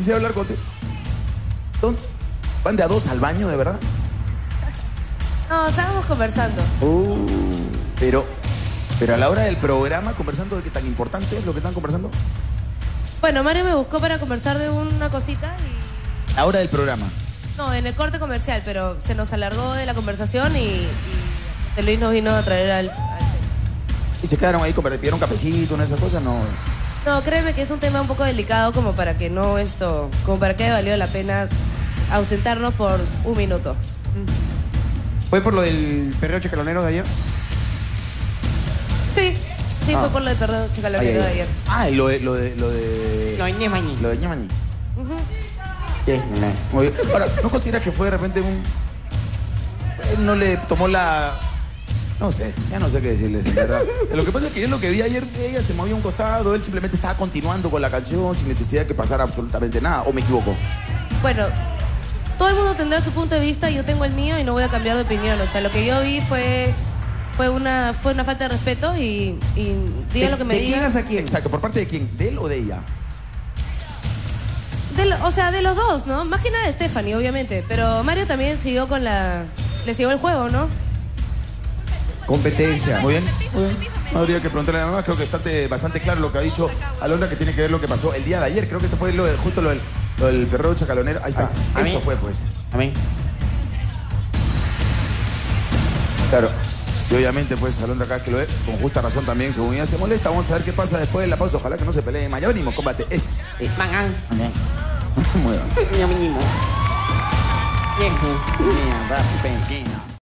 Quisiera hablar contigo. ¿Van de a dos al baño, de verdad? No, estábamos conversando. Pero a la hora del programa, ¿conversando de qué tan importante es lo que están conversando? Bueno, Mario me buscó para conversar de una cosita y... La hora del programa. No, en el corte comercial, pero se nos alargó de la conversación y José Luis nos vino a traer al... ¿Y se quedaron ahí, pidieron cafecito, una de esas cosas? No. No, créeme que es un tema un poco delicado como para que no como para que haya valido la pena ausentarnos por un minuto. ¿Fue por lo del perreo chacalonero de ayer? Sí, fue por lo del perreo chacalonero de ayer. Ah, y lo de Ñemañi. Lo de Ñemañi. ¿Qué? Muy bien. Ahora, ¿no consideras que fue de repente un... Él no le tomó la... No sé, ya no sé qué decirles, en verdad. Lo que pasa es que yo lo que vi ayer, ella se movía a un costado, él simplemente estaba continuando con la canción sin necesidad de que pasara absolutamente nada, ¿o me equivoco? Bueno, todo el mundo tendrá su punto de vista, yo tengo el mío y no voy a cambiar de opinión. O sea, lo que yo vi fue una falta de respeto y digan lo que me digan. ¿De quién a quién? Exacto, ¿por parte de quién? ¿De él o de ella? O sea, de los dos, ¿no? Más que nada de Stephanie, obviamente. Pero Mario también siguió le siguió el juego, ¿no? Competencia. Muy bien, muy bien. No habría que preguntarle a la mamá, creo que está bastante claro lo que ha dicho Alondra, que tiene que ver lo que pasó el día de ayer. Creo que esto fue justo lo del perreo chacalonero. Ahí está, eso fue pues. A mí. Claro. Y obviamente, pues, Alondra acá que lo ve, con justa razón también, según ella se molesta. Vamos a ver qué pasa después de la pausa. Ojalá que no se peleen. Ya venimos, combate. Mangan. Muy bien. Niño mínimo. Viejo. Niña, va, pequeño.